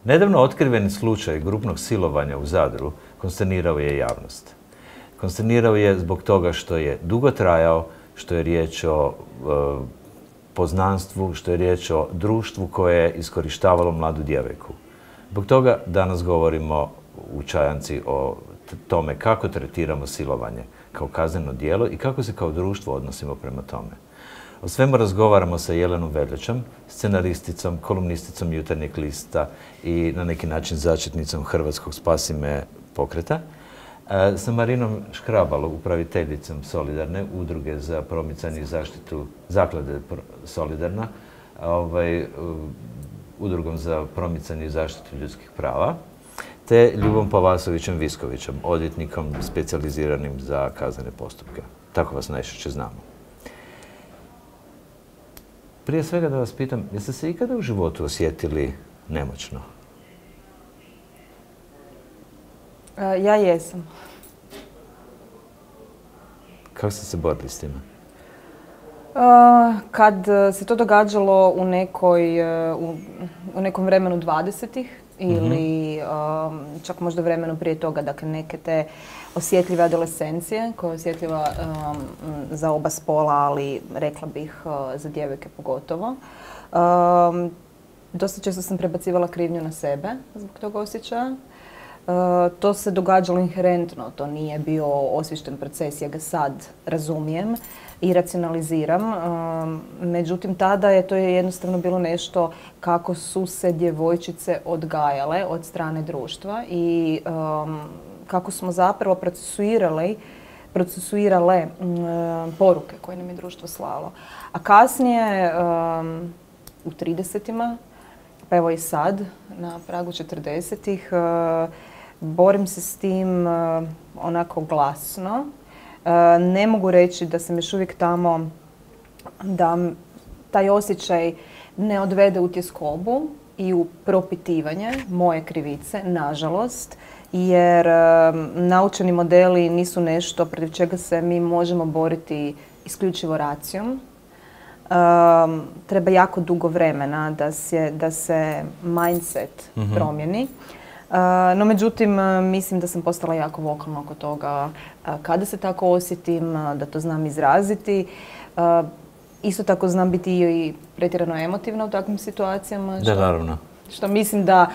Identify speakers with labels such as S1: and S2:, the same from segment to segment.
S1: Nedavno otkriveni slučaj grupnog silovanja u Zadru konsternirao je javnost. Konsternirao je zbog toga što je dugo trajao, što je riječ o poznanstvu, što je riječ o društvu koje je iskorištavalo mladu djevojku. Zbog toga danas govorimo u Čajanci o tome kako tretiramo silovanje kao kazneno djelo i kako se kao društvo odnosimo prema tome. O svemu razgovaramo sa Jelenom Veljačom, scenaristicom, kolumnisticom Jutarnjeg lista i na neki način začetnicom Hrvatskog Spasi me pokreta. Sa Marinom Škrabalom, upraviteljicom Solidarne, udruge za promicanje i zaštitu zaklade Solidarna, udrugom za promicanje i zaštitu ljudskih prava, te Ljubom Pavasovićem Viskovićem, odvjetnikom specijaliziranim za kaznene postupke. Tako vas najčešće znamo. Prije svega da vas pitam, jeste se ikada u životu osjetili nemoćno?
S2: Ja jesam.
S1: Kako ste se borili s time?
S2: Kad se to događalo u nekom vremenu 20-ih ili čak možda vremenu prije toga, dakle neke te osjetljive adolescencije koja je osjetljiva za oba spola, ali rekla bih za djevojke pogotovo. Dosta često sam prebacivala krivnju na sebe zbog tog osjećaja. To se događalo inherentno, to nije bio osviješten proces, ja ga sad razumijem i racionaliziram. Međutim, tada je to jednostavno bilo nešto kako su se djevojčice odgajale od strane društva i kako smo zapravo procesuirale poruke koje nam je društvo slalo. A kasnije, u 30-ima, pa evo i sad, na pragu 40-ih, borim se s tim onako glasno. Ne mogu reći da sam još uvijek tamo da taj osjećaj ne odvede u tjeskobu i u propitivanje moje krivice, nažalost, jer naučeni modeli nisu nešto protiv čega se mi možemo boriti isključivo racijom. Treba jako dugo vremena da se mindset promijeni. No, međutim, mislim da sam postala jako vokalna oko toga kada se tako osjetim, da to znam izraziti. Isto tako znam biti i pretjerano emotivna u takvim situacijama.
S1: Da, naravno.
S2: Što mislim da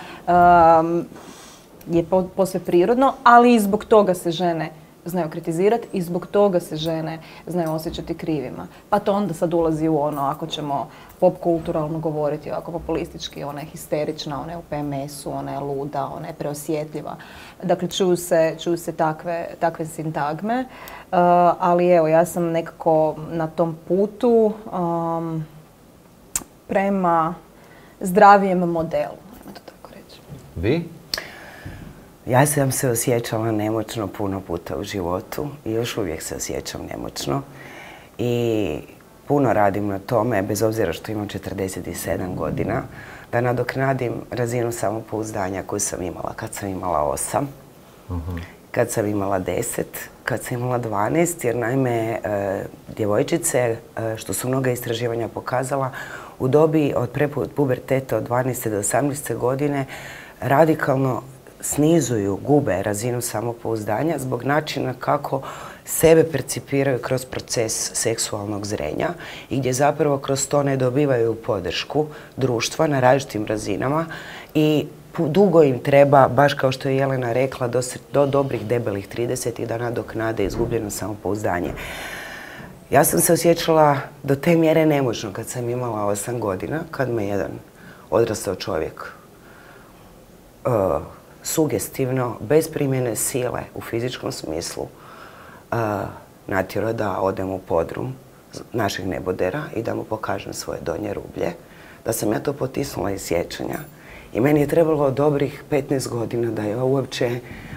S2: je posve prirodno, ali i zbog toga se žene znaju kritizirati i zbog toga se žene znaju osjećati krivima. Pa to onda sad ulazi u ono, ako ćemo pop kulturalno govoriti, ovako populistički, ona je histerična, ona je u PMS-u, ona je luda, ona je preosjetljiva. Dakle, čuju se takve sintagme, ali evo, ja sam nekako na tom putu prema zdravijem modelu, ajmo to tako reći.
S1: Vi?
S3: Ja sam se osjećala nemoćno puno puta u životu i još uvijek se osjećam nemoćno. I puno radim na tome, bez obzira što imam 47 godina, da nadoknadim razinu samopouzdanja koju sam imala kad sam imala 8, kad sam imala 10, kad sam imala 12, jer naime djevojčice, što su mnoga istraživanja pokazala, u dobi od puberteta od 12. do 18. godine radikalno snizuju, gube razinu samopouzdanja zbog načina kako sebe percipiraju kroz proces seksualnog zrenja i gdje zapravo kroz to ne dobivaju podršku društva na različitim razinama i dugo im treba, baš kao što je Jelena rekla, do dobrih debelih 30 da nadoknade izgubljeno samopouzdanje. Ja sam se osjećala do te mjere nemoćno kad sam imala 8 godina, kad me jedan odrastao čovjek sugestivno, bez primjene sile u fizičkom smislu, natjerao da odem u podrum našeg nebodera i da mu pokažem svoje donje rublje, da sam ja to potisnula iz sjećanja. I meni je trebalo dobrih 15 godina da ja uopće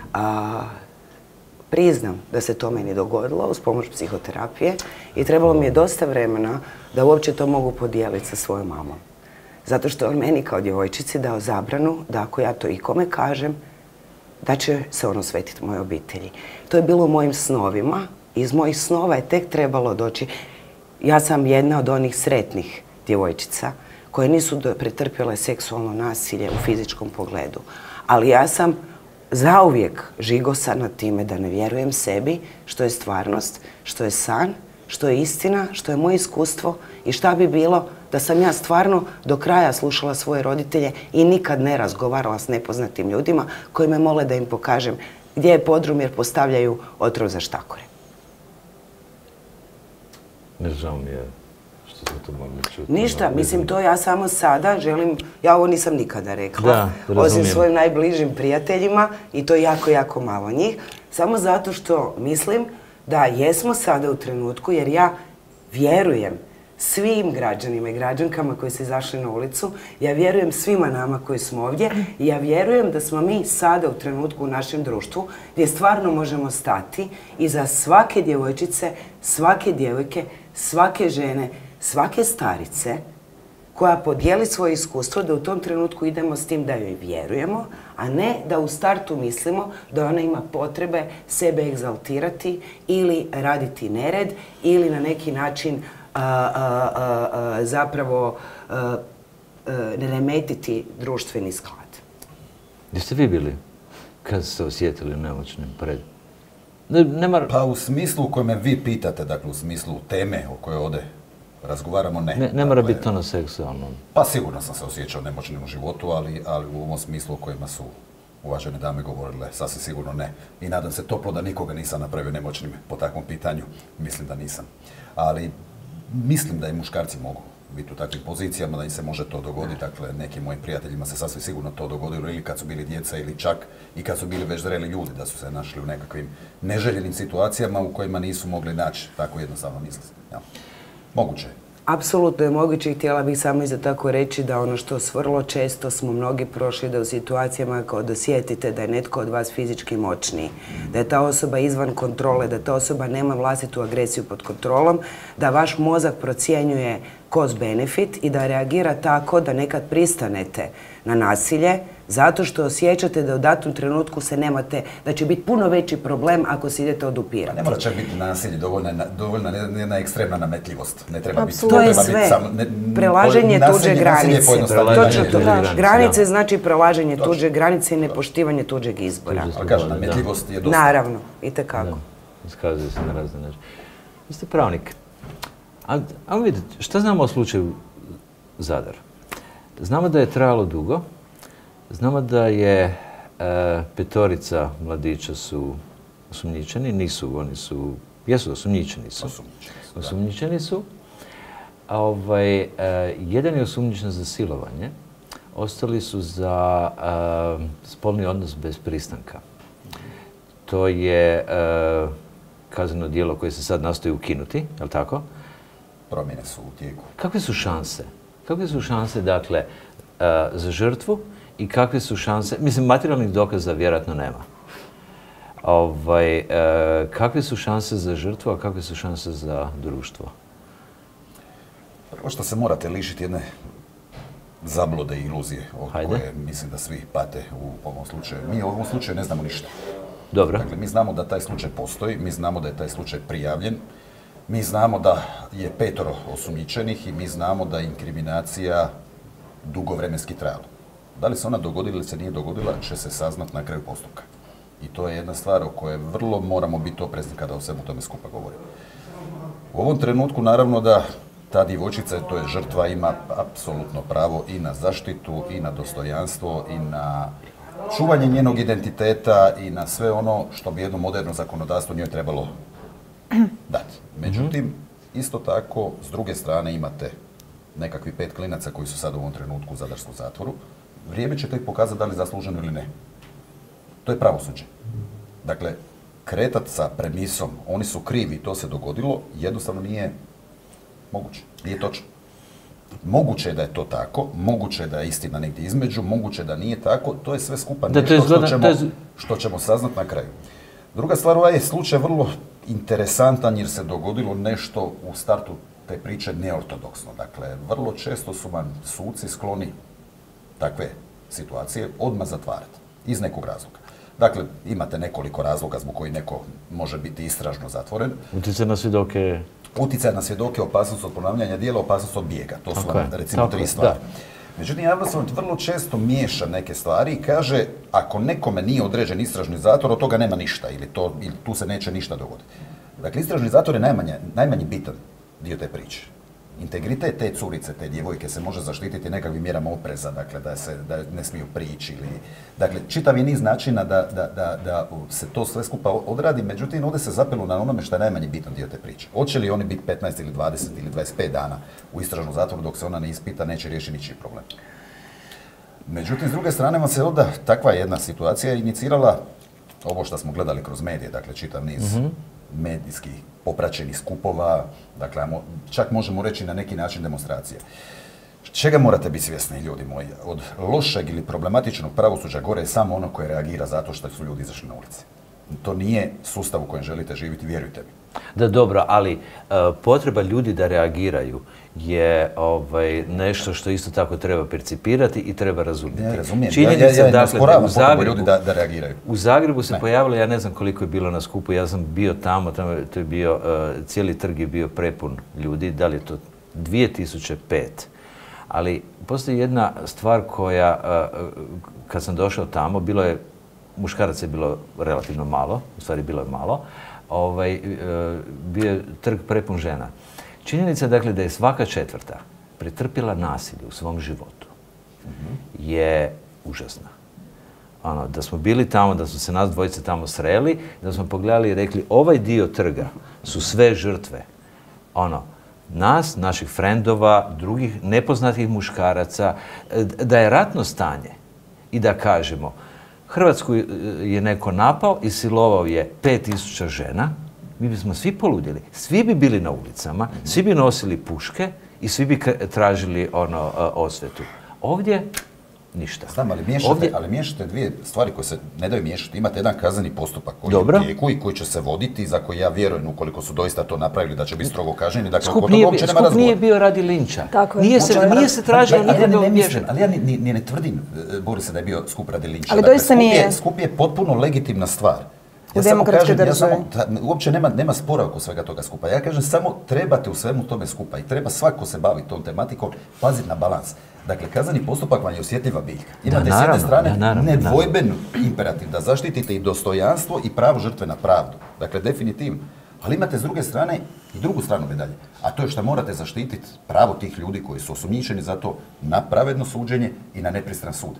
S3: priznam da se to meni dogodilo uz pomoć psihoterapije i trebalo mi je dosta vremena da uopće to mogu podijeliti sa svojom mamom. Zato što je on meni kao djevojčici dao zabranu da ako ja to ikome kažem, da će se on osvetiti mojoj obitelji. To je bilo u mojim snovima. Iz mojih snova je tek trebalo doći. Ja sam jedna od onih sretnih djevojčica koje nisu pretrpjele seksualno nasilje u fizičkom pogledu. Ali ja sam zauvijek žigosana time da ne vjerujem sebi, što je stvarnost, što je san, što je istina, što je moje iskustvo i šta bi bilo da sam ja stvarno do kraja slušala svoje roditelje i nikad ne razgovarala s nepoznatim ljudima koji me mole da im pokažem gdje je podrum jer postavljaju otrov za štakore.
S1: Žao mi je što smo to mogli čuti.
S3: Ništa, mislim to ja samo sada želim, ja ovo nisam nikada rekla, osim svojim najbližim prijateljima i to jako, jako malo njih, samo zato što mislim da jesmo sada u trenutku jer ja vjerujem svim građanima i građankama koji su izašli na ulicu, ja vjerujem svima nama koji smo ovdje i ja vjerujem da smo mi sada u trenutku u našem društvu gdje stvarno možemo stati iza svake djevojčice, svake djevojke, svake žene, svake starice koja podijeli svoje iskustvo da u tom trenutku idemo s tim da joj vjerujemo, a ne da u startu mislimo da ona ima potrebe sebe egzaltirati ili raditi nered ili na neki način zapravo remetiti društveni sklad.
S1: Gdje ste vi bili kad ste osjetili nemoćnim pred?
S4: Pa u smislu u kojem me vi pitate, dakle u smislu teme o kojoj ovdje razgovaramo, ne.
S1: Ne mora biti ono seksualno.
S4: Pa sigurno sam se osjećao nemoćnim u životu, ali u ovom smislu o kojima su uvažene dame govorile, sasvim sigurno ne. I nadam se toplo da nikoga nisam napravio nemoćnim po takvom pitanju. Mislim da nisam. Ali mislim da i muškarci mogu biti u takvim pozicijama, da im se može to dogoditi. Dakle, nekim mojim prijateljima se sasvim sigurno to dogodilo ili kad su bili djeca ili čak i kad su bili već zreli ljudi, da su se našli u nekakvim neželjenim situacijama u kojima nisu mogli naći. Tako jednostavno mislim. Ja. Moguće.
S3: Apsolutno je moguće i htjela bih samo iza tako reći da ono što vrlo često smo mnogi prošli da u situacijama kad osjetite da je netko od vas fizički moćniji, da je ta osoba izvan kontrole, da ta osoba nema vlastitu agresiju pod kontrolom, da vaš mozak procjenjuje cost benefit i da reagira tako da nekad pristanete na nasilje zato što osjećate da u datom trenutku se nemate, da će biti puno veći problem ako se idete odupirati.
S4: Ne mora čak biti nasilje, dovoljna jedna ekstremna nametljivost. Ne treba biti.
S3: To je sve. Prelaženje tuđe granice. Granice znači prelaženje tuđe granice i nepoštivanje tuđeg izbora.
S4: Ali kažem, nametljivost je dosta.
S3: Naravno, itekako.
S1: Iskazuje se na razne načine. Vi ste pravnik. A vidite, šta znamo o slučaju Zadar? Znamo da je trajalo dugo. Znamo da je petorica mladića su osumnjičeni, nisu, oni su, jesu osumnjičeni su. Osumnjičeni su. Jedan je osumnjičen za silovanje, ostali su za spolni odnos bez pristanka. To je kazneno djelo koje se sad nastoji ukinuti, je li tako?
S4: Promjene su u tijeku.
S1: Kakve su šanse? Kakve su šanse, dakle, za žrtvu i kakve su šanse, mislim, materijalnih dokaza vjerojatno nema. Kakve su šanse za žrtvu, a kakve su šanse za društvo?
S4: Prvo što se morate lišiti jedne zablude i iluzije od koje mislim da svi pate u ovom slučaju. Mi u ovom slučaju ne znamo ništa.
S1: Dobro.
S4: Dakle, mi znamo da taj slučaj postoji, mi znamo da je taj slučaj prijavljen, mi znamo da je 5 osumnjičenih i mi znamo da je inkriminacija dugo vremenski trajala. Da li se ona dogodila ili se nije dogodila, će se saznat na kraju postupka. I to je jedna stvar o kojoj vrlo moramo biti oprezni kada o svemu tome skupa govorimo. U ovom trenutku naravno da ta djevojčica, to je žrtva, ima apsolutno pravo i na zaštitu, i na dostojanstvo, i na čuvanje njenog identiteta, i na sve ono što bi jedno moderno zakonodavstvo njoj trebalo dati. Međutim, isto tako, s druge strane imate nekakvi 5 klinaca koji su sad u ovom trenutku u zadarskom zatvoru. Vrijeme će tek pokazati da li je zasluženo ili ne. To je pravosuđe. Dakle, kretat sa premisom, oni su krivi, to se dogodilo, jednostavno nije moguće. Nije točno. Moguće je da je to tako, moguće je da je istina negdje između, moguće da nije tako, to je sve skupa nešto što ćemo saznat na kraju. Druga stvar, ovaj je slučaj vrlo interesantan jer se dogodilo nešto u startu te priče neortodoksno. Dakle, vrlo često su vam suci skloni takve situacije odmah zatvarati, iz nekog razloga. Dakle, imate nekoliko razloga zbog koji neko može biti istražno zatvoren.
S1: Utjecaj na svjedoke.
S4: Utjecaj na svjedoke, opasnost od ponavljanja djela, opasnost od bijega. To su recimo tri
S1: Da.
S4: stvari. Međutim, javnost vrlo često miješa neke stvari i kaže ako nekome nije određen istražni zatvor, od toga nema ništa ili tu se neće ništa dogoditi. Dakle, istražni zatvor je najmanji bitan dio te priče. Integritet te curice, te djevojke se može zaštititi nekakvim mjerama opreza, dakle da ne smiju prići ili... Dakle, čitav je niz načina da se to sve skupa odradi, međutim ovdje se zapelo na onome što je najmanji bitan dio te priče. Hoće li oni biti 15 ili 20 ili 25 dana u istražnom zatvoru dok se ona ne ispita, neće riješiti ničiji problem. Međutim, s druge strane vam se onda takva jedna situacija inicirala ovo što smo gledali kroz medije, dakle čitav niz medijskih popraćenih skupova, dakle čak možemo reći na neki način demonstracije. Čega morate biti svjesni, ljudi moji? Od lošeg ili problematičnog pravosuđa gore je samo ono koje reagira zato što su ljudi izašli na ulici. To nije sustav u kojem želite živjeti, vjerujte mi.
S1: Da, dobro, ali potreba ljudi da reagiraju je nešto što isto tako treba percipirati i treba razumjeti.
S4: Ja razumijem.
S1: Činjenica, dakle,
S4: da reagiraju.
S1: U Zagrebu se pojavilo, ja ne znam koliko je bilo na skupu, ja sam bio tamo to je bio, cijeli trg je bio prepun ljudi, da li je to 2005. Ali postoji jedna stvar koja, kad sam došao tamo, muškaraca je bilo relativno malo, u stvari bilo je malo, bio je trg prepun žena. Činjenica dakle da je svaka četvrta pretrpjela nasilje u svom životu je užasna. Da smo bili tamo, da smo se nas dvojice tamo sreli, da smo pogledali i rekli ovaj dio trga su sve žrtve. Nas, naših frendova, drugih nepoznatih muškaraca, da je ratno stanje i da kažemo Hrvatsku je neko napao i silovao je 5000 žena, mi bismo svi poludjeli, svi bi bili na ulicama, svi bi nosili puške i svi bi tražili osvetu. Ovdje ništa.
S4: Znam, ali miješate dvije stvari koje se ne daju miješati. Imate jedan kazneni postupak koji je u tijeku i koji će se voditi, za koji ja vjerujem ukoliko su doista to napravili da će biti strogo kažnjeni. Dakle,
S1: skup nije bio radi linča. Nije se tražilo nikada miješati.
S4: Ali ja ni ne tvrdim, Borise, da je bio skup radi linča.
S2: Ali doista nije.
S4: Skup je potpuno legitimna stvar.
S2: U demokratskoj državi.
S4: Uopće nema spora oko svega toga skupa. Ja kažem samo trebate u svemu tome skupa i treba svako se baviti tom tematikom, paziti na balans. Dakle, kazneni postupak vam je osjetljiva biljka. Imate s jedne strane nedvojben imperativ da zaštitite i dostojanstvo i pravo žrtve na pravdu. Dakle, definitivno. Ali imate s druge strane i drugu stranu medalje. A to je što morate zaštititi pravo tih ljudi koji su osumnjičeni za to na pravedno suđenje i na nepristran sud.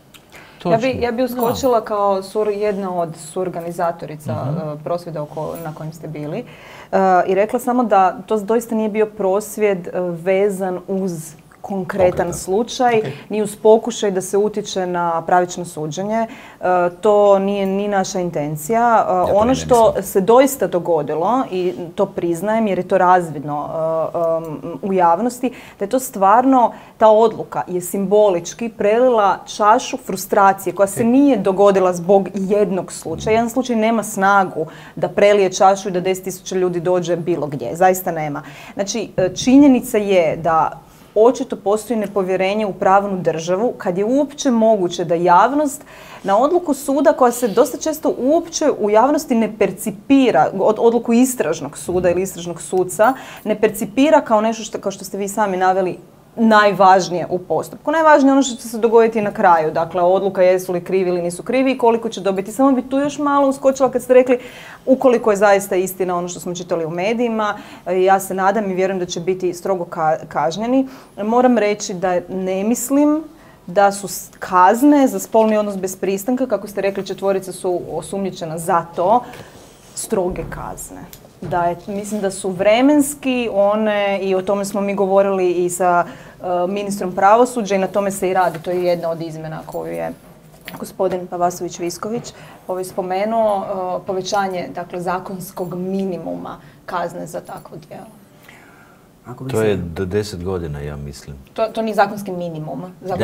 S2: Ja bi uskočila kao jedna od suorganizatorica prosvjeda na kojem ste bili i rekla samo da to doista nije bio prosvjed vezan uz konkretan slučaj, ni uz pokušaj da se utječe na pravično suđenje. To nije ni naša intencija. Ono što se doista dogodilo, i to priznajem jer je to razvidno u javnosti, da je to stvarno, ta odluka je simbolički prelila čašu frustracije koja se nije dogodila zbog jednog slučaja. Jedan slučaj nema snagu da prelije čašu i da 10.000 ljudi dođe bilo gdje. Zaista nema. Znači, činjenica je da očito postoji nepovjerenje u pravnu državu kad je uopće moguće da javnost na odluku suda koja se dosta često uopće u javnosti ne percipira, odluku istražnog suda ili istražnog suca, ne percipira kao nešto što, kao što ste vi sami naveli, najvažnije u postupku. Najvažnije je ono što će se dogoditi na kraju. Dakle, odluka jesu li krivi ili nisu krivi i koliko će dobiti. Samo bi tu još malo uskočila kad ste rekli ukoliko je zaista istina ono što smo čitali u medijima. Ja se nadam i vjerujem da će biti strogo kažnjeni. Moram reći da ne mislim da su kazne za spolni odnos bez pristanka, kako ste rekli, 4 su osumnjičena za to, stroge kazne. Mislim da su vremenski one, i o tome smo mi govorili i sa ministrom pravosuđa i na tome se i radi. To je jedna od izmjena koju je gospodin Pavasović-Visković spomenuo, povećanje zakonskog minimuma kazne za takvo djelo.
S1: To je do 10 godina, ja mislim.
S2: To nije zakonski minimum.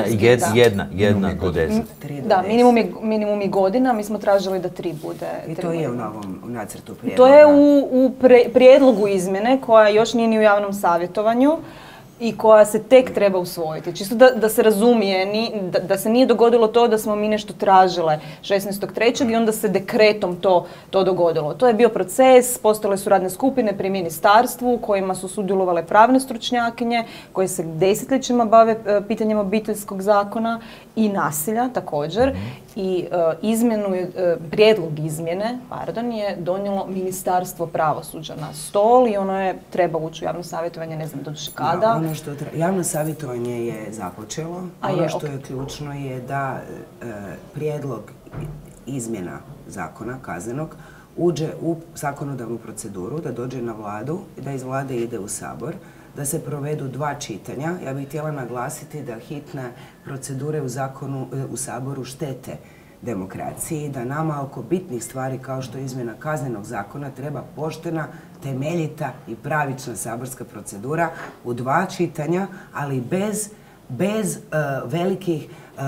S1: Jedna do 10.
S2: Da, minimum je godina, mi smo tražili da 3 bude.
S3: I to je u novom nacrtu prijedloga.
S2: To je u prijedlogu izmjene koja još nije ni u javnom savjetovanju. i koja se tek treba usvojiti. Čisto da se razumije, da se nije dogodilo to da smo mi nešto tražile 16.3. i onda se dekretom to dogodilo. To je bio proces, postojale su radne skupine pri ministarstvu kojima su sudjelovale pravne stručnjakinje koje se desetljećima bave pitanjem obiteljskog zakona i nasilja također. I prijedlog izmjene je donijelo Ministarstvo pravosuđa na stol i ono je treba ući u javno savjetovanje, ne znam doduše kada.
S3: Javno savjetovanje je započelo. Ono što je ključno je da prijedlog izmjena zakona kaznenog uđe u zakonodavnu proceduru, da dođe na vladu i da iz vlade ide u Sabor, da se provedu 2 čitanja. Ja bih htjela naglasiti da hitne procedure u Saboru štete demokraciji, da nama oko bitnih stvari kao što je izmjena kaznenog zakona treba poštena, temeljita i pravična saborska procedura u 2 čitanja, ali bez velikih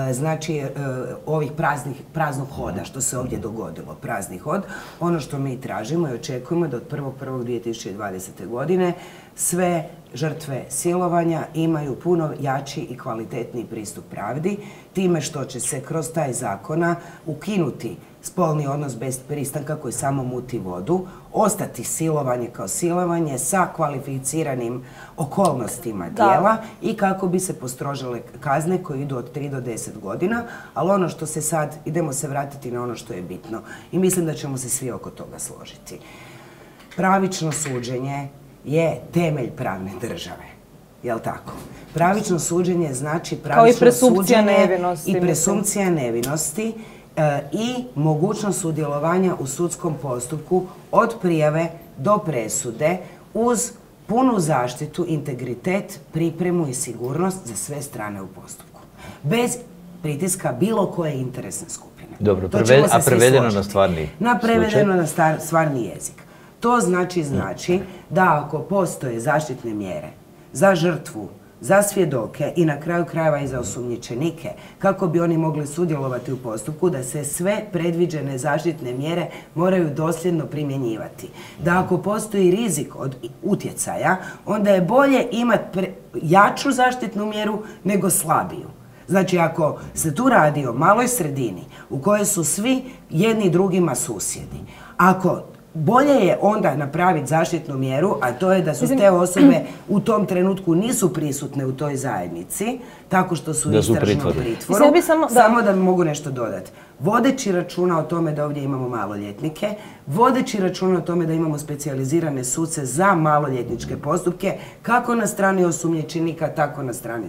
S3: ovih praznog hoda, što se ovdje dogodilo, prazni hod. Ono što mi tražimo i očekujemo da od 1.1.2020. godine sve žrtve silovanja imaju puno jači i kvalitetniji pristup pravdi, time što će se kroz taj zakona ukinuti spolni odnos bez pristanka koji samo muti vodu, ostati silovanje kao silovanje sa kvalificiranim okolnostima djela i kako bi se postrožile kazne koje idu od 3 do 10 godina, ali ono što se sad, idemo se vratiti na ono što je bitno i mislim da ćemo se svi oko toga složiti. Pravično suđenje je temelj pravne države, jel tako? Pravično suđenje znači pravično suđenje i presumpcija nevinosti i mogućnost sudjelovanja u sudskom postupku od prijave do presude uz punu zaštitu, integritet, pripremu i sigurnost za sve strane u postupku. Bez pritiska bilo koje interesne skupine.
S1: Dobro, a prevedeno na stvarni slučaj?
S3: Prevedeno na stvarni jezik. To znači da ako postoje zaštitne mjere za žrtvu, za svjedoke i na kraju krajeva i za osumnjičenike, kako bi oni mogli sudjelovati u postupku, da se sve predviđene zaštitne mjere moraju dosljedno primjenjivati. Da ako postoji rizik od utjecaja, onda je bolje imati jaču zaštitnu mjeru nego slabiju. Znači, ako se tu radi o maloj sredini u kojoj su svi jedni drugima susjedi, bolje je onda napraviti zaštitnu mjeru, a to je da su te osobe u tom trenutku nisu prisutne u toj zajednici, tako što su u istražnom pritvoru. Samo da mogu nešto dodati. Vodeći računa o tome da ovdje imamo maloljetnike, vodeći računa o tome da imamo specijalizirane suce za maloljetničke postupke, kako na strani osumnjičenika, tako na strani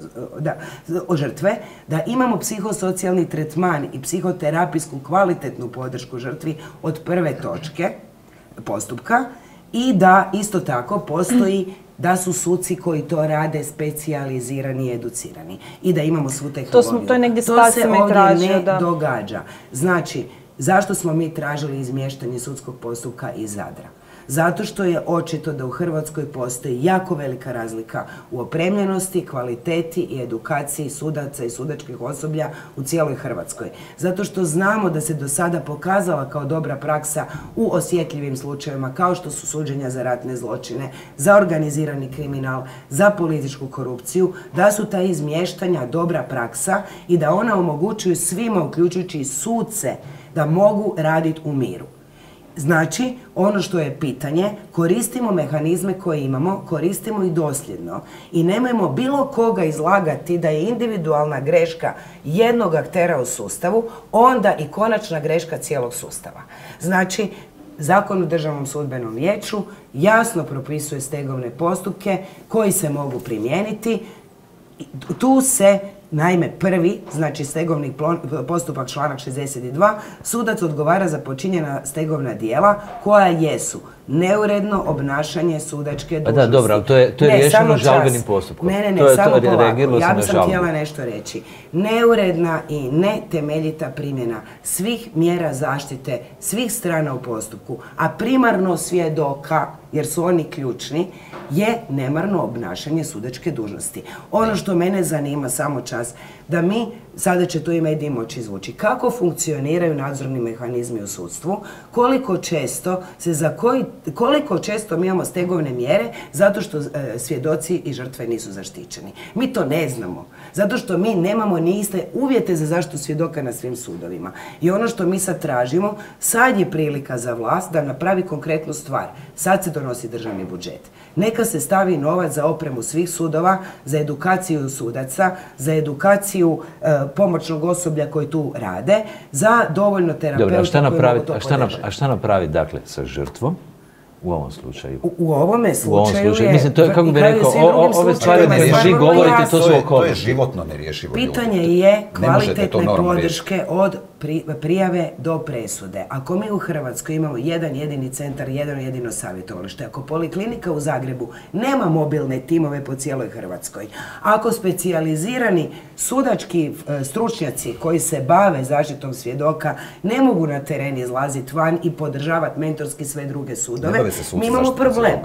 S3: žrtve, da imamo psihosocijalni tretman i psihoterapijsku kvalitetnu podršku žrtvi od prve točke postupka i da isto tako postoji da su suci koji to rade specijalizirani i educirani i da imamo svu tehnologiju. To se ovdje ne događa. Znači, zašto smo mi tražili izmještanje sudskog postupka iz Zadra? Zato što je očito da u Hrvatskoj postoji jako velika razlika u opremljenosti, kvaliteti i edukaciji sudaca i sudačkih osoblja u cijeloj Hrvatskoj. Zato što znamo da se do sada pokazala kao dobra praksa u osjetljivim slučajevima kao što su suđenja za ratne zločine, za organizirani kriminal, za političku korupciju, da su ta izmještanja dobra praksa i da ona omogućuju svima, uključujući i suce, da mogu raditi u miru. Znači, ono što je pitanje, koristimo mehanizme koje imamo, koristimo ih dosljedno i nemojmo bilo koga izlagati da je individualna greška jednog aktera u sustavu, onda i konačna greška cijelog sustava. Znači, Zakon o Državnom sudbenom vijeću jasno propisuje stegovne postupke koji se mogu primijeniti. Tu se naime prvi, znači stegovni postupak članak 62, sudac odgovara za počinjena stegovna djela koja jesu neuredno obnašanje sudačke dužnosti.
S1: Da, dobro, ali to je riješeno žalbenim postupkom.
S3: Ne, samo polako. Ja bih sam htjela nešto reći. Neuredna i netemeljita primjena svih mjera zaštite svih strana u postupku, a primarno svjedoka, jer su oni ključni, je nemarno obnašanje sudačke dužnosti. Ono što mene zanima, samo čas, da mi, sada će to i mediji moći izvući, kako funkcioniraju nadzorni mehanizmi u sudstvu, koliko često se za koji koliko često mi imamo stegovne mjere zato što svjedoci i žrtve nisu zaštićeni. Mi to ne znamo. Zato što mi nemamo ni iste uvjete za zaštitu svjedoka na svim sudovima. I ono što mi sad tražimo, sad je prilika za vlast da napravi konkretnu stvar. Sad se donosi državni budžet. Neka se stavi novac za opremu svih sudova, za edukaciju sudaca, za edukaciju pomoćnog osoblja koji tu rade, za dovoljno terapeuta koji mogu to podržati.
S1: A šta napraviti, dakle, sa žrtvom u ovom slučaju?
S3: U ovome slučaju je...
S1: Mislim, to je, kako bih rekao, ove stvari ne vi govorite, to su okolnosti.
S4: To je životno nerješivo.
S3: Pitanje je kvalitetne podrške od prijave do presude. Ako mi u Hrvatskoj imamo jedan jedini centar, jedno jedino savjetovalište, ako poliklinika u Zagrebu nema mobilne timove po cijeloj Hrvatskoj, ako specijalizirani sudački stručnjaci koji se bave zaštitom svjedoka ne mogu na teren izlaziti van i podržavati mentorski sve druge sudove, mi imamo problem.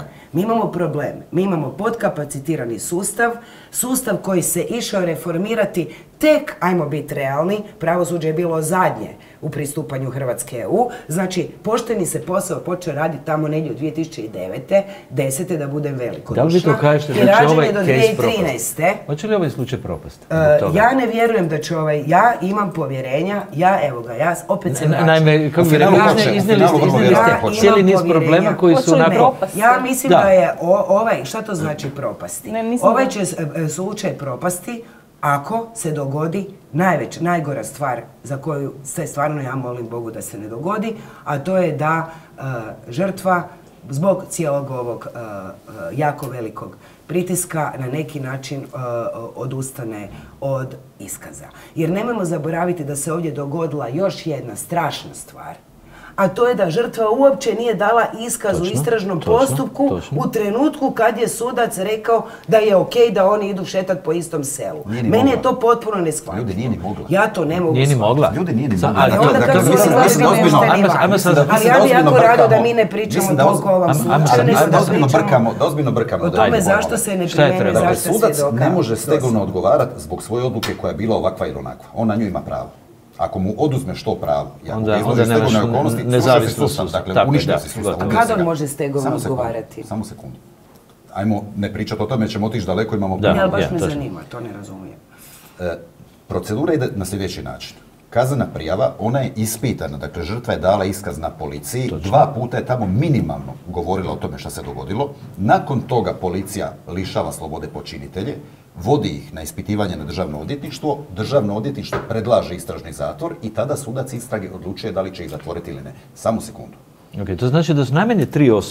S3: Mi imamo podkapacitirani sustav koji se išao reformirati tek, ajmo biti realni, pravosuđe je bilo zadnje u pristupanju Hrvatske EU. Znači, pošteni se posao počeo raditi tamo negdje u 2009. 10. da budem velikodušna.
S1: Da li vi to kažete da će ovaj case propasti? Hoće li ovaj slučaj propasti?
S3: Ja ne vjerujem da će ja imam povjerenja, ja opet se vraćam.
S1: Naime, kako bi rekao, iznijeli ste cijeli niz problema koji su onako...
S3: Ja mislim da je šta to znači propasti? Ovaj će slučaj propasti ako se dogodi najgora stvar za koju se stvarno ja molim Bogu da se ne dogodi, a to je da žrtva zbog cijelog ovog jako velikog pritiska na neki način odustane od iskaza. Jer nemojmo zaboraviti da se ovdje dogodila još jedna strašna stvar, a to je da žrtva uopće nije dala iskaz u istražnom postupku u trenutku kad je sudac rekao da je okej da oni idu šetati po istom selu. Mene je to potpuno neshvatljivo.
S4: Ljudi, nije ni mogla.
S3: Ja to ne mogu
S1: shvatiti. Nije ni mogla.
S4: Ljudi, nije ni mogla.
S3: Ali onda kad su se ali ja bi jako rado da mi ne pričamo toliko o ovom slučaju.
S4: Da ozbiljno brkamo.
S3: O tome zašto se ne primjenjuje zaštita svjedoka.
S4: Sudac ne može stegovno odgovarati zbog svoje odluke koja je bila ovakva ili onakva. On na nju ima pravo. Ako mu oduzmeš to pravo,
S1: onda nemaš nezavisni sustav.
S4: Dakle, uništio si sustav.
S3: A kada on može stegovno odgovarati?
S4: Samo sekundu. Ajmo ne pričati o tome, ćemo otići daleko, imamo...
S3: Ne, ali baš me zanima, to ne razumijem.
S4: Procedura ide na sljedeći način. Kaznena prijava, ona je ispitana, dakle žrtva je dala iskaz na policiji, 2 puta je tamo minimalno govorila o tome što se dogodilo. Nakon toga policija lišava slobode počinitelje, vodi ih na ispitivanje na državno odvjetništvo predlaže istražni zatvor i tada sudac istrage odlučuje da li će ih zatvoriti ili ne. Samo sekundu.
S1: Ok, to znači da su najmanje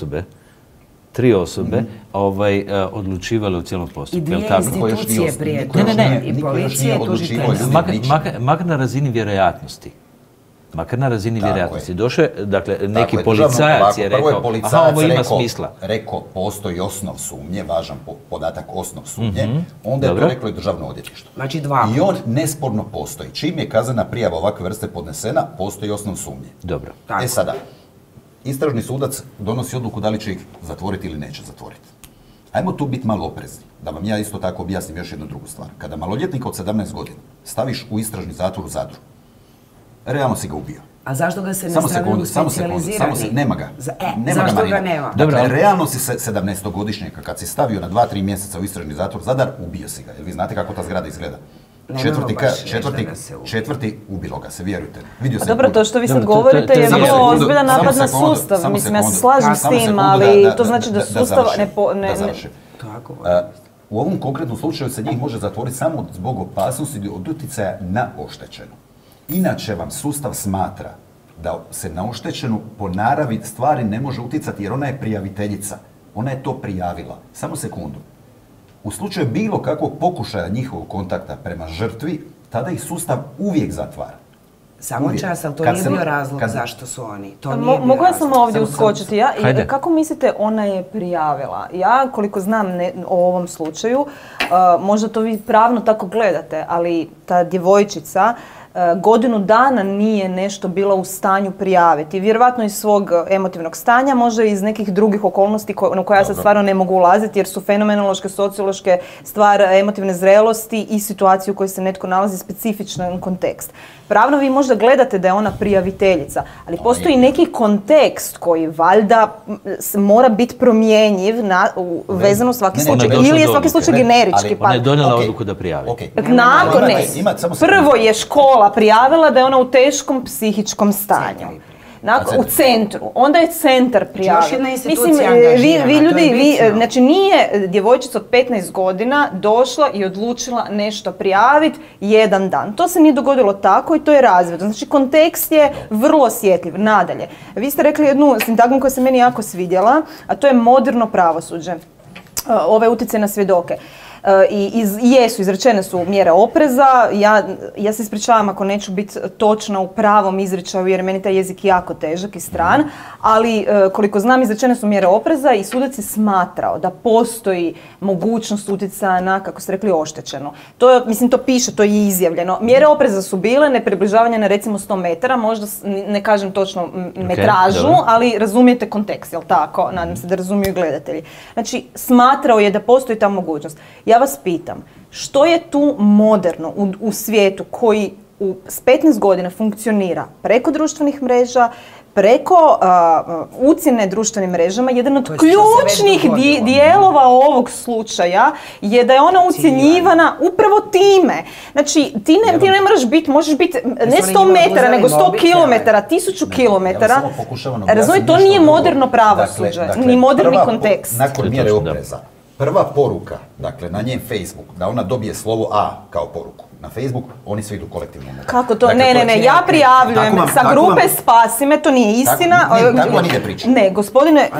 S1: 3 osobe odlučivale u cijelom postupku.
S3: I 2 institucije prije toga. I policija i tužiteljstvo.
S1: Makar na razini vjerojatnosti. Došao je, dakle, neki policajac je rekao, ovo ima smisla.
S4: Rekao, postoji osnov sumnje, važan podatak osnov sumnje, onda je to reklo i državno odvjetništvo.
S3: Znači 2.
S4: I on nesporno postoji. Čim je kaznena prijava ovakve vrste podnesena, postoji osnov sumnje.
S1: Dobro.
S4: Sada, istražni sudac donosi odluku da li će ih zatvoriti ili neće zatvoriti. Ajmo tu biti malo oprezni, da vam ja isto tako objasnim još jednu drugu stvar. Kada maloljetnika od 17 godina staviš u istražni zatvor u Zadru, realno si ga ubio.
S3: A zašto ga se ne stavio u specijalizirani?
S4: Nema ga.
S3: Zašto ga nema?
S4: Dakle, realno si 17-godišnjaka, kad si stavio na 2-3 mjeseca u istražni zatvor Zadar, ubio si ga. Jer vi znate kako ta zgrada izgleda. Četvrti ubilo ga se, vjerujte.
S2: Dobro, to što vi sad govorite je vrlo ozbiljan napad na sustav. Mislim, ja se slažem s tim, ali to znači da sustav ne...
S4: U ovom konkretnom slučaju se njih može zatvoriti samo zbog opasnosti od utjecaja na oštećenu. Inače vam sustav smatra da se na oštećenu po naravi stvari ne može utjecati jer ona je prijaviteljica. Ona je to prijavila. Samo sekundu. U slučaju bilo kakvog pokušaja njihovog kontakta prema žrtvi, tada ih sustav uvijek zatvara.
S3: Samo čas, ali to nije bio razlog zašto su oni.
S2: Mogu ja samo ovdje uskočiti? Kako mislite ona je prijavila? Ja, koliko znam o ovom slučaju, možda to vi pravno tako gledate, ali ta djevojčica godinu dana nije nešto bila u stanju prijaviti. Vjerovatno iz svog emotivnog stanja, možda iz nekih drugih okolnosti na koje ja sad stvarno ne mogu ulaziti jer su fenomenološke, sociološke stvar emotivne zrelosti i situaciju u kojoj se netko nalazi specifičan kontekst. Pravno vi možda gledate da je ona prijaviteljica, ali postoji neki kontekst koji valjda mora biti promjenjiv vezano u svaki slučaj. Ili je svaki slučaj generički.
S1: Ona je donijela odluku da prijavi.
S2: Nakon prvo je škola prijavila da je ona u teškom psihičkom stanju. U centru. Onda je centar prijavio. Mislim, vi ljudi, znači nije djevojčica od 15 godina došla i odlučila nešto prijaviti jedan dan. To se nije dogodilo tako i to je razvidno. Znači kontekst je vrlo osjetljiv. Nadalje, vi ste rekli jednu sintagmu koja se meni jako svidjela, a to je moderno pravosuđe. Ove utjecaj na svjedoke. Jesu, izrečene su mjere opreza. Ja se ispričavam ako neću biti točna u pravom izričaju jer meni taj jezik jako težak i stran, ali koliko znam izrečene su mjere opreza i sudac je smatrao da postoji mogućnost utjecaja na, kako ste rekli, oštećeno. To piše, to je izjavljeno. Mjere opreza su bile nepribližavanje na recimo 100 metara, možda ne kažem točno metražu, ali razumijete kontekst, jel tako? Nadam se da razumiju gledatelji. Znači, smatrao je da postoji ta mogućnost. Ja vas pitam, što je tu moderno u svijetu koji s 15 godina funkcionira preko društvenih mreža, preko ucjene društvenim mrežama? Jedan od ključnih dijelova ovog slučaja je da je ona ucjenjivana upravo time. Znači, ti ne moraš biti, možeš biti ne 100 metara, nego 100 kilometara, 1000 kilometara. Razumije, to nije moderno pravosuđe, ni moderni kontekst.
S4: Nakon mjere opreza, prva poruka, dakle, na njen Facebook, da ona dobije slovo A kao poruku. Na Facebook, oni svi idu kolektivno.
S2: Kako to? Ne, ja prijavljujem sa grupe Spasi me, to nije istina.
S4: Tako nije priča.
S2: Ne, gospodine,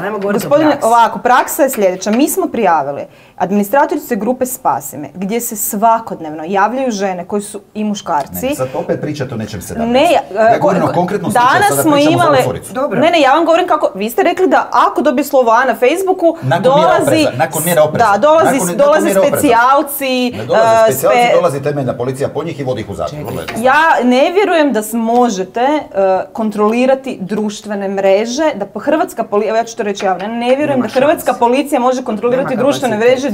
S2: ovako, praksa je sljedeća. Mi smo prijavili administratorice grupe Spasi me, gdje se svakodnevno javljaju žene koji su i muškarci.
S4: Ne, sad opet pričate o nečem 17. Ja govorim o konkretnom slučaju, sada pričamo za Loforicu.
S2: Ne, ja vam govorim kako, vi ste rekli da ako dobije slovo A na Facebooku,
S4: nakon mjere opreza.
S2: Da, dolaze specijalci.
S4: Ne dolaze specijalci, dolazi temeljna policija po njih i vodi ih u zatvor.
S2: Ja ne vjerujem da možete kontrolirati društvene mreže, da hrvatska policija, ja ću to reći javno, ne vjerujem da hrvatska policija može kontrolirati društvene mreže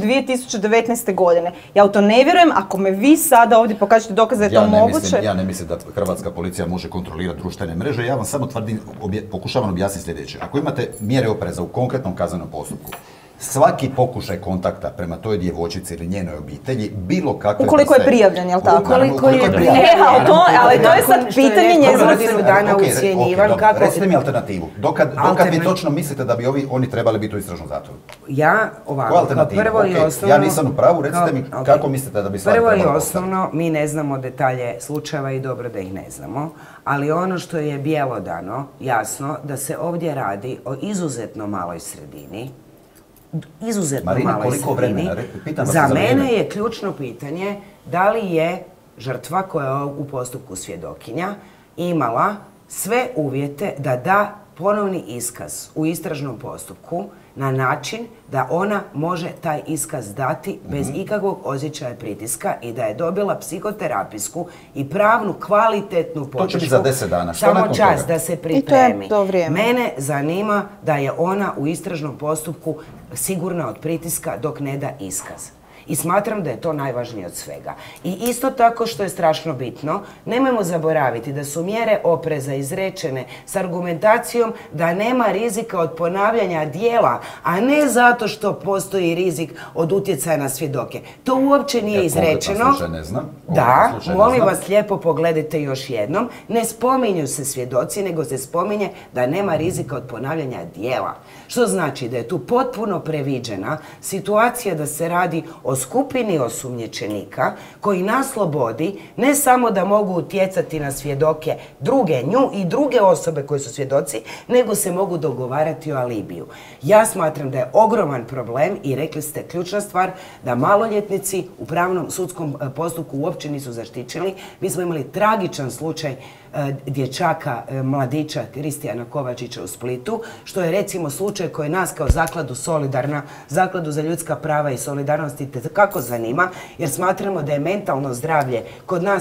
S2: 2019. godine. Ja u to ne vjerujem, ako me vi sada ovdje pokažete dokaze da je to moguće.
S4: Ja ne mislim da hrvatska policija može kontrolirati društvene mreže, ja vam samo tvrdim, pokušavam objasniti sljedeće. Ako imate mjere opreza u konkretnom kaznenom postupku, svaki pokušaj kontakta prema toj djevojčici ili njenoj obitelji, bilo kakve...
S2: Ukoliko je prijavljen, jel tako?
S3: Ukoliko je prijavljen.
S2: Ali to je sad pitanje njezinog
S3: dana ucjenjivan.
S4: Recite mi alternativu. Dokad vi točno mislite da bi oni trebali biti u istražnom zatvoru?
S3: Ja ovako, prvo i osnovno...
S4: Ja nisam u pravu, recite mi kako mislite da bi stvari trebalo
S3: postati. Prvo i osnovno, mi ne znamo detalje slučajeva i dobro da ih ne znamo, ali ono što je bjelodano, jasno, da se ovdje radi o izuzetno maloj sredini,
S4: Marina, koliko vremena?
S3: Za mene je ključno pitanje da li je žrtva koja je u postupku svjedokinja imala sve uvjete da da ponovni iskaz u istražnom postupku na način da ona može taj iskaz dati bez ikakvog osjećaja pritiska i da je dobila psihoterapijsku i pravnu kvalitetnu podršku.
S4: To će biti za 10 dana. Što
S3: samo
S4: nakon
S3: čas
S4: toga?
S3: Da se pripremi. Mene zanima da je ona u istražnom postupku sigurna od pritiska dok ne da iskaz. I smatram da je to najvažnije od svega. I isto tako što je strašno bitno, nemojmo zaboraviti da su mjere opreza izrečene s argumentacijom da nema rizika od ponavljanja dijela, a ne zato što postoji rizik od utjecaja na svjedoke. To uopće nije izrečeno. Da, molim vas lijepo pogledajte još jednom. Ne spominju se svjedoci, nego se spominje da nema rizika od ponavljanja dijela. Što znači da je tu potpuno previđena situacija da se radi o skupini osumnjičenika koji na slobodi ne samo da mogu utjecati na svjedoke druge, nju i druge osobe koji su svjedoci, nego se mogu dogovarati o alibiju. Ja smatram da je ogroman problem i rekli ste ključna stvar da maloljetnici u pravnom sudskom postupku uopće nisu zaštićeni. Mi smo imali tragičan slučaj dječaka, mladića Kristijana Kovačića u Splitu, što je recimo slučaj koji nas kao zakladu Solidarna, zakladu za ljudska prava i solidarnosti kako zanima, jer smatramo da je mentalno zdravlje kod nas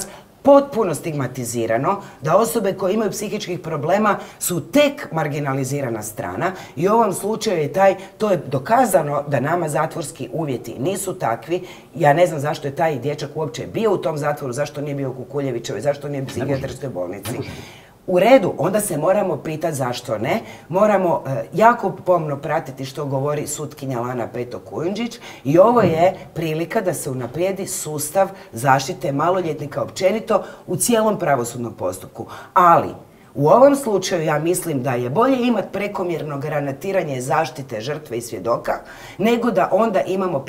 S3: potpuno stigmatizirano, da osobe koje imaju psihičkih problema su tek marginalizirana strana i u ovom slučaju to je dokazano da nama zatvorski uvjeti nisu takvi. Ja ne znam zašto je taj dječak uopće bio u tom zatvoru, zašto nije bio u Kukuljevićevoj, zašto nije u psihijatrijskoj bolnici. U redu, onda se moramo pitati zašto ne. Moramo jako pomno pratiti što govori sutkinja Lana Peto-Kujundžić i ovo je prilika da se unaprijedi sustav zaštite maloljetnika općenito u cijelom pravosudnom postupku. Ali u ovom slučaju ja mislim da je bolje imati prekomjerno granatiranje zaštite žrtve i svjedoka, nego da onda imamo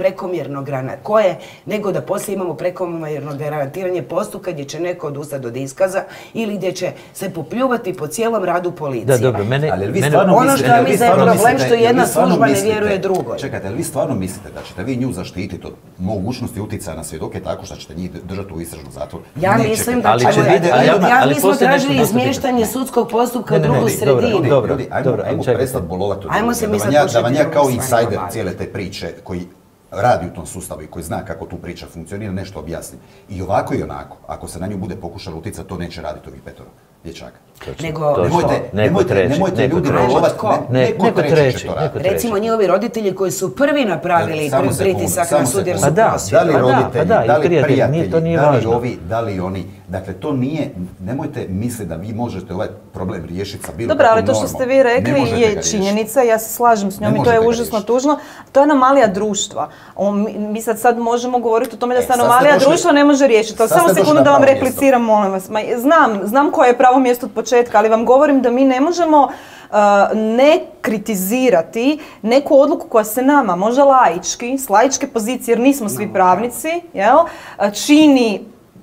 S3: nego da poslije imamo prekomjerno granatiranje postupka gdje će neko odustati od iskaza ili gdje će se popljuvati po cijelom radu policije.
S1: Da, dobro,
S3: ono što mi je problem što jedna služba ne vjeruje drugoj.
S4: Čekajte, ali vi stvarno mislite da ćete vi nju zaštititi od mogućnosti utjecaja na svjedoke tako što ćete njih držati u istražnom zatvoru?
S3: Ja mislim da ćemo... Mi smo tražili izmještanje sudskog postupka u drugu sredinu.
S4: Ljudi, ajmo prestati bolovati. Da vam ja kao insajder cijele te priče koji radi u tom sustavu i koji zna kako tu priča funkcionira, nešto objasnim. I ovako i onako, ako se na nju bude pokušalo utjecati, to neće raditi ovih 5 dječaka. Nemojte ljudi bolovati. Neko treći će to raditi.
S3: Recimo njihovi roditelji koji su prvi napravili pritisak na sud jer su
S4: prosvjedovali. Da li roditelji, da li prijatelji, da li oni. Dakle, to nije, nemojte misliti da vi možete ovaj problem riješiti sa bilo kakvom normom.
S2: Dobro, ali to što ste vi rekli je činjenica, ja se slažem s njom i to je užasno tužno. To je anomalija društva. Mi sad možemo govoriti o tome da se anomalija društva ne može riješiti, ali samo sekundu da vam repliciram, molim vas. Znam koje je pravo mjesto od početka, ali vam govorim da mi ne možemo ne kritizirati neku odluku koja se nama, možda laički, s laičke pozicije, jer nismo svi pravnici, čini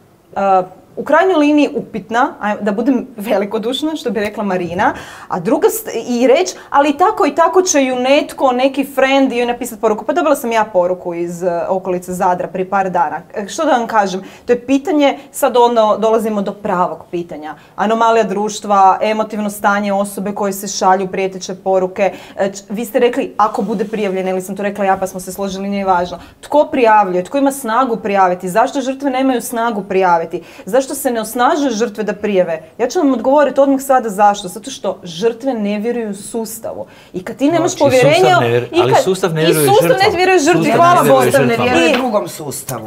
S2: u krajnjoj liniji upitna, da budem velikodušna, što bi rekla Marina, a druga i reći, ali tako i tako će ju netko, neki friend joj napisati poruku. Pa dobila sam ja poruku iz okolice Zadra prije par dana. Što da vam kažem? To je pitanje, sad onda dolazimo do pravog pitanja. Anomalija društva, emotivno stanje osobe koje se šalju prijeteće poruke. Vi ste rekli, ako bude prijavljena, ili sam to rekla ja pa smo se složili, nije važno. Tko prijavljuje? Tko ima snagu prijaviti? Zašto žrtve nemaju snagu prijaviti? Zašto se ne osnažuju žrtve da prijave? Ja ću vam odgovoriti odmah sada zašto. Zato što žrtve ne vjeruju sustavu. I kad ti nemaš povjerenja...
S1: Ali sustav ne vjeruje žrtvi.
S2: I sustav ne vjeruje žrtvi, hvala Bogu.
S3: Sustav ne vjeruje drugom sustavu.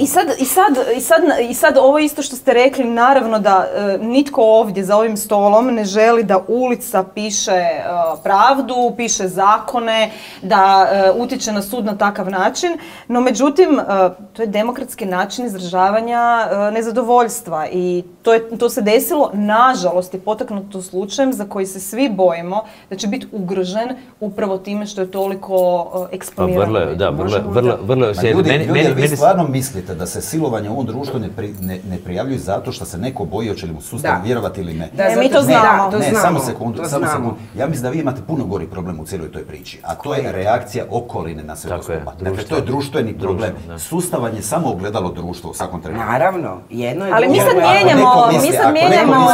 S2: I sad ovo isto što ste rekli, naravno da nitko ovdje za ovim stolom ne želi da ulica piše pravdu, piše zakone, da utječe na sud na takav način. No međutim, to je demokratski način izražavanja nezadovoljstva i to se desilo, nažalost, i potaknuto slučajem za koji se svi bojimo da će biti ugrožen upravo time što je toliko eksponirano.
S1: Vrlo osjetljivo.
S4: Ljudi, vi stvarno mislite da se silovanje u ovom društvu ne prijavljuje zato što se neko boji hoće li mu sustav vjerovati ili ne?
S2: Mi to znamo.
S4: Ne, samo sekundu. Ja mislim da vi imate puno gori problem u cijeloj toj priči, a to je reakcija okoline na sve to skupa. Dakle, to je društveni problem. Sustav je samo ogledalo društvo u svakom trenutku.
S3: Naravno, jedno je
S2: ali mi sad mijenjamo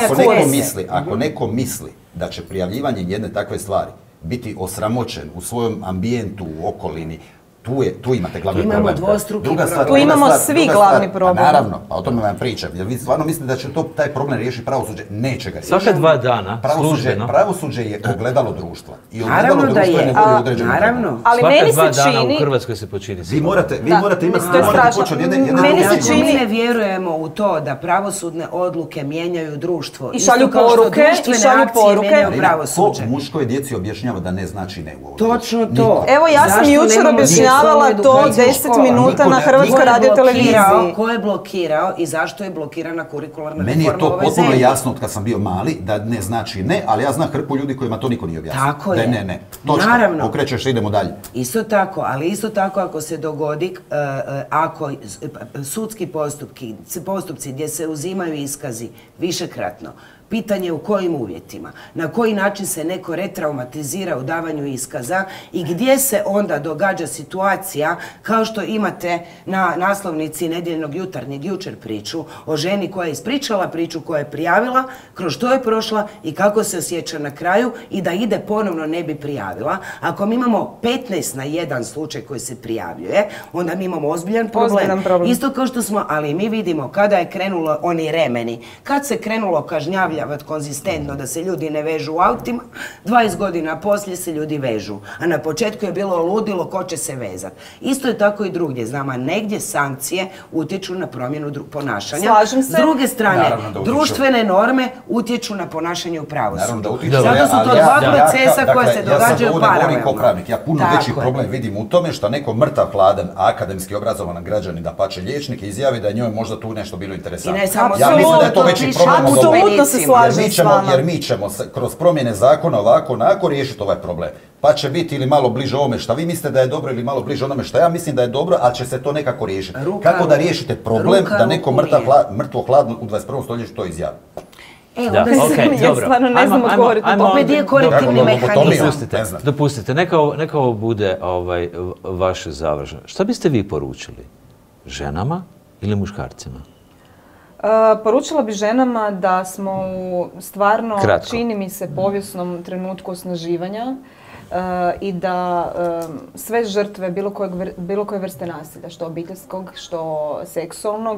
S4: Ako neko misli da će prijavljivanje jedne takve stvari biti osramoćen u svojom ambijentu, u okolini, tu imate glavni problem.
S2: Tu imamo svi glavni problem.
S4: Naravno, pa o tome vam pričam. Jer vi stvarno mislite da će taj problem riješiti pravosuđe? Neće ga riješiti.
S1: Svaka 2 dana službeno.
S4: Pravosuđe je ogledalo društva. I ogledalo društva je nevolje određeno.
S2: Ali meni se čini...
S1: Svaka 2 dana u Hrvatskoj se počini.
S4: Vi morate imati...
S2: Meni se čini...
S3: Mi ne vjerujemo u to da pravosudne odluke mijenjaju društvo.
S2: I šalju poruke.
S4: Ko muškoj djeci objašnjava da ne znači ne u ovom društvu?
S3: Točno to.
S2: Evo ja sam jučer objašnjavala to 10 minuta na Hrvatskoj radioteleviziji.
S3: Ko je blokirao i zašto je blokirana kurikularna reforma?
S4: Meni je to potpuno jasno od kad sam bio mali, da ne znači ne, ali ja znam hrpu ljudi kojima to niko nije objasnio.
S3: Tako je.
S4: Ne. Točka.
S3: Naravno.
S4: Okrećeš, idemo dalje.
S3: Isto tako ako se dogodi, ako sudski postupci gdje se uzimaju iskazi višekratno, pitanje u kojim uvjetima, na koji način se neko retraumatizira u davanju iskaza i gdje se onda događa situacija kao što imate na naslovnici Nedjeljnog jutarnjeg jučer priču o ženi koja je ispričala priču, koja je prijavila, kroz što je prošla i kako se osjeća na kraju i da ide ponovno ne bi prijavila. Ako mi imamo 15 na 1 slučaj koji se prijavljuje, onda mi imamo ozbiljan problem. Isto kao što smo, ali mi vidimo kada je krenulo oni remeni, kad se krenulo kažnjavljavati konzistentno da se ljudi ne vežu u autima, 20 godina poslije se ljudi vežu. A na početku je bilo ludilo ko će se vezati. Isto je tako i drugdje. Znamo, negdje sankcije utječu na promjenu ponašanja.
S2: Slažem se.
S3: S druge strane, društvene norme utječu na ponašanje u pravosuđu. Zato su to dva procesa koje se događaju paralelno.
S4: Ja puno veći problem vidim u tome što neko mrtav hladan, akademski obrazovan građanin, da pače liječnik, izjavi da je njoj možda tu nešto bilo interesantno. Ja mislim da je to veći problem od ovoga.
S2: Apsolutno se slažem s vama.
S4: Jer mi ćemo kroz promjene zakona ovako onako riješiti ovaj problem. Pa će biti ili malo bliže ovome što vi mislite da je dobro ili malo bliže onome što ja mislim da je dobro, ali će se to nekako riješiti. Kako da riješite problem da neko mrtvo hladno u 21. stoljeću to izjavi?
S2: Ja stvarno ne znam odgovoriti.
S3: Opet je korektivni mehanizam.
S1: Dopustite, neka ovo bude vaše završeno. Šta biste vi poručili? Ženama ili muškarcima?
S2: Poručila bi ženama da smo u stvarno, čini mi se, povijesnom trenutku osnaživanja i da sve žrtve bilo koje vrste nasilja, što obiteljskog, što seksualnog,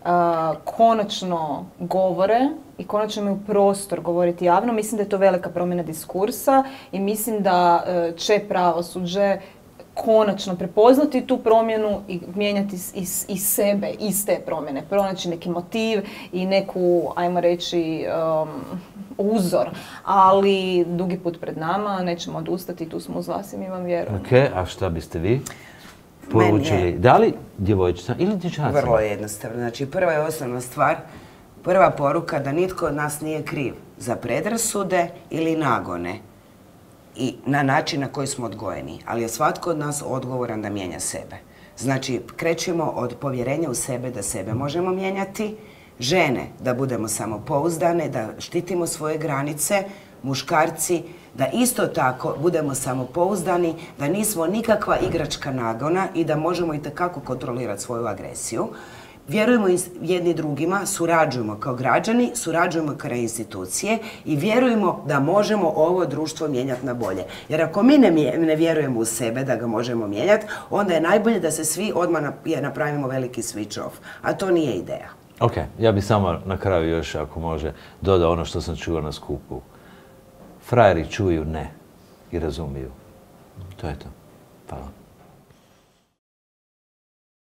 S2: konačno govore i konačno imaju prostor govoriti javno. Mislim da je to velika promjena diskursa i mislim da će pravosuđe konačno prepoznati tu promjenu i mijenjati iz sebe, iz te promjene. Pronaći neki motiv i neku, ajmo reći, uzor. Ali dugi put pred nama, nećemo odustati, tu smo uz vas i mi vam vjerujemo.
S1: A šta biste vi poručili? Da li djevojčica ili dječacima?
S3: Vrlo jednostavno. Znači, prva je osnovna stvar, prva poruka da nitko od nas nije kriv za predrasude ili nagone i na način na koji smo odgojeni, ali je svatko od nas odgovoran da mijenja sebe. Znači, krećemo od povjerenja u sebe da sebe možemo mijenjati, žene da budemo samopouzdane, da štitimo svoje granice, muškarci da isto tako budemo samopouzdani, da nismo nikakva igračka nagona i da možemo itekako kontrolirati svoju agresiju. Vjerujemo jedni drugima, surađujemo kao građani, surađujemo kao institucije i vjerujemo da možemo ovo društvo mijenjati na bolje. Jer ako mi ne vjerujemo u sebe da ga možemo mijenjati, onda je najbolje da se svi odmah napravimo veliki switch off. A to nije ideja.
S1: Ok, ja bih samo na kraju još, ako može, dodao ono što sam čuo na skupu. Frajeri čuju ne i razumiju. To je to. Hvala.